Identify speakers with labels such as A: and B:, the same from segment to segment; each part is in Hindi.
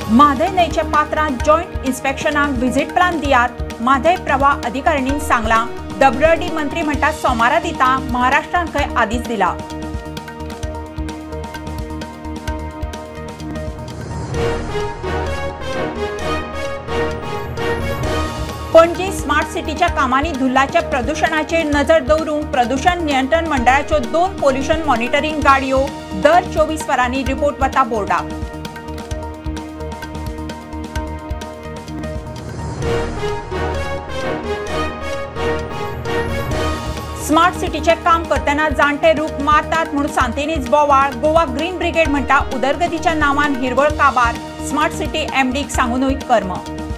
A: म्हादय न्हंयच्या पात्रांत जॉयंट इन्स्पेक्शनाक व्हिजिट प्लान दियात म्हादय प्रवाह अधिकाऱ्यांनी सांगला। WRD मंत्री म्हणटा सोमारा दिता महाराष्ट्रान खंय आदेश दिला। पणजी स्मार्ट सिटीच्या कामांनी धुल्लाच्या प्रदूषणाचेर नजर दवरूंक प्रदूषण नियंत्रण मंडळाच्यो 2 पोल्युशन मॉनिटरिंग गाडयो दर 24 वरांनी रिपोर्ट वता बोर्डाक। स्मार्ट सिटीचे काम करतना जाणटे रूख मारतात म्हणून सांतेनीच बोवाळ। गोवा ग्रीन ब्रिगेड म्हणटा उदरगतीच्या नांवान हिरवळ काबार स्मार्ट सिटी MDक सांगूनय कर्म।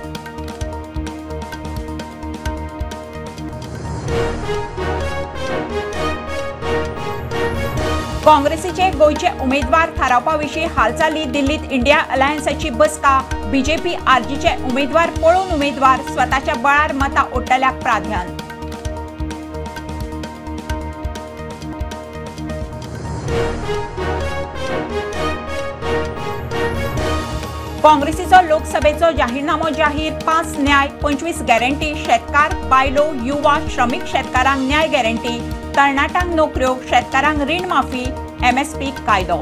A: काँग्रेसीचे गोयचे उमेदवार थारावपाविशीं हालचाली दिल्लीत इंडिया अलायन्साची बसका। BJP RGचे उमेदवार पळोवन उमेदवार स्वताच्या बळार मतां ओडटल्याक प्राधान्य। काँग्रेसीचो लोकसभेचो जाहीरनामो जाहीर 5 न्याय 25 गॅरंटी शेतकार बायलो युवा श्रमिक शेतकारांक न्याय गॅरंटी तरणाट्यांक नोकऱ्यो शेतकारांक रीण माफी MSP कायदो।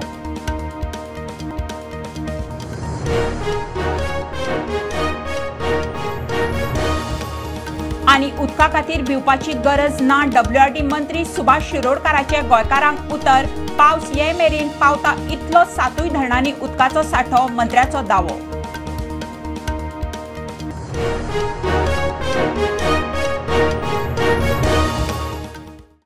A: आनी उदका खातीर भिवपाची गरज ना WRD मंत्री सुभाष शिरोडकाराचे गोंयकारांक उतर। पावस ये मेरेन पावता इतलो 7 धरणांनी उदकाचो सांठो मंत्र्याचो दावो।